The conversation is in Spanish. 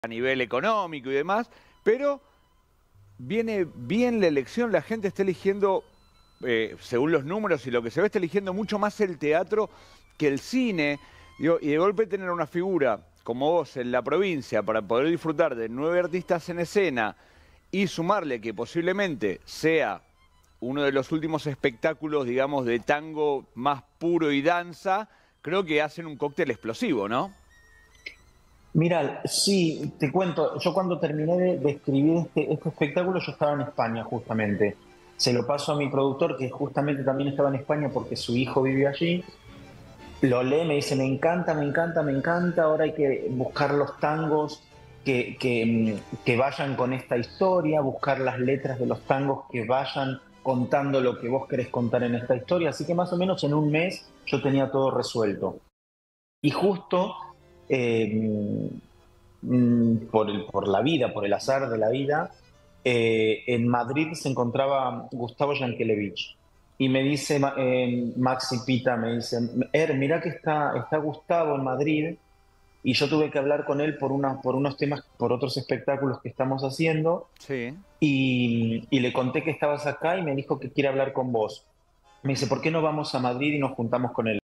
a nivel económico y demás, pero viene bien la elección, la gente está eligiendo, según los números y lo que se ve, está eligiendo mucho más el teatro que el cine. Digo, y de golpe tener una figura como vos en la provincia para poder disfrutar de 9 artistas en escena y sumarle que posiblemente sea uno de los últimos espectáculos, digamos, de tango más puro y danza, creo que hacen un cóctel explosivo, ¿no? Mira, sí, te cuento, yo cuando terminé de escribir este espectáculo, yo estaba en España justamente. Se lo paso a mi productor, que justamente también estaba en España porque su hijo vive allí. Lo lee, me dice, me encanta, me encanta, me encanta, ahora hay que buscar los tangos que vayan con esta historia, buscar las letras de los tangos que vayan contando lo que vos querés contar en esta historia. Así que más o menos en un mes yo tenía todo resuelto. Y justo eh, por la vida, por el azar de la vida, en Madrid se encontraba Gustavo Yankelevich. Y me dice Maxi Pita, me dice, mira que está Gustavo en Madrid, y yo tuve que hablar con él por unos temas, por otros espectáculos que estamos haciendo, Sí. y le conté que estabas acá y me dijo que quiere hablar con vos. Me dice, ¿por qué no vamos a Madrid y nos juntamos con él?